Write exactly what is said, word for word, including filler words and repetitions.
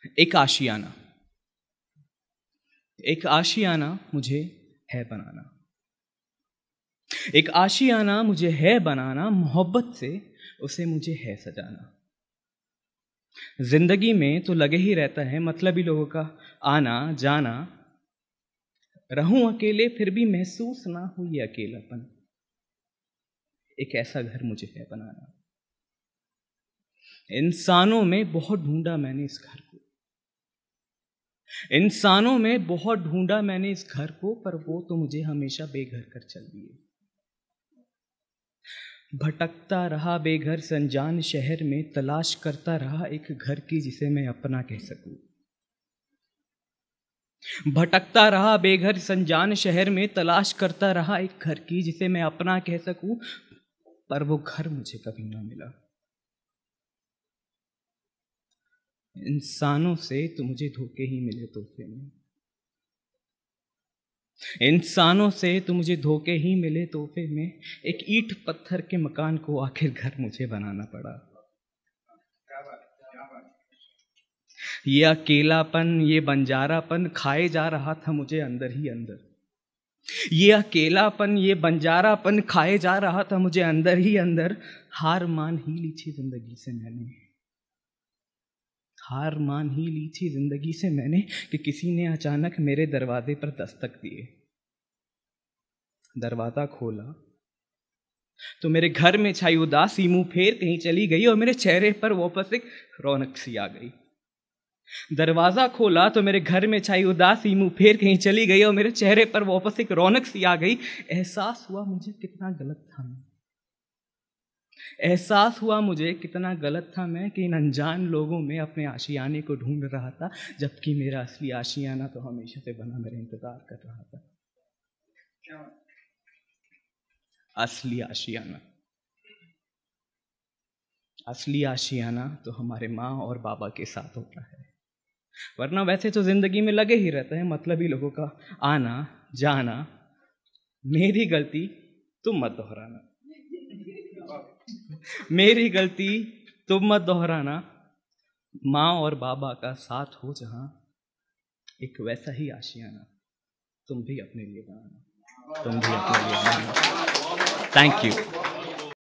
एक आशियाना, एक आशियाना मुझे है बनाना, एक आशियाना मुझे है बनाना, मोहब्बत से उसे मुझे है सजाना। जिंदगी में तो लगे ही रहता है मतलबी लोगों का आना जाना, रहूं अकेले फिर भी महसूस ना हो ये अकेलापन, एक ऐसा घर मुझे है बनाना। इंसानों में बहुत ढूंढा मैंने इस घर को, इंसानों में बहुत ढूंढा मैंने इस घर को, पर वो तो मुझे हमेशा बेघर कर चल दिए। भटकता रहा बेघर संजान शहर में, तलाश करता रहा एक घर की जिसे मैं अपना कह सकूं। भटकता रहा बेघर संजान शहर में, तलाश करता रहा एक घर की जिसे मैं अपना कह सकूं, पर वो घर मुझे कभी ना मिला। इंसानों से तो मुझे धोखे ही मिले तोहफे में, इंसानों से तो मुझे धोखे ही मिले तोहफे में, एक ईंट पत्थर के मकान को आखिर घर मुझे बनाना पड़ा। ये अकेलापन, ये बंजारापन खाए जा रहा था मुझे अंदर ही अंदर, ये अकेलापन, ये बंजारापन खाए जा रहा था मुझे अंदर ही अंदर। हार मान ही ली थी जिंदगी से मैंने, हार मान ही ली थी जिंदगी से मैंने, कि किसी ने अचानक मेरे दरवाजे पर दस्तक दिए। दरवाजा खोला तो मेरे घर में छाई उदासी मुंह फेर कहीं चली गई, और मेरे चेहरे पर वापस एक रौनक सी आ गई। दरवाजा खोला तो मेरे घर में छाई उदासी मुंह फेर कहीं चली गई, और मेरे चेहरे पर वापस एक रौनक सी आ गई। एहसास हुआ मुझे कितना गलत था मैं, एहसास हुआ मुझे कितना गलत था मैं, कि इन अनजान लोगों में अपने आशियाने को ढूंढ रहा था, जबकि मेरा असली आशियाना तो हमेशा से बना मेरा इंतजार कर रहा था। क्या असली आशियाना, असली आशियाना तो हमारे माँ और बाबा के साथ होता है, वरना वैसे तो जिंदगी में लगे ही रहता है मतलबी लोगों का आना जाना। मेरी गलती तुम मत दोहराना, मेरी गलती तुम मत दोहराना। माँ और बाबा का साथ हो जहां, एक वैसा ही आशियाना तुम भी अपने लिए बनाना, तुम भी अपने लिए बनाना। Thank you.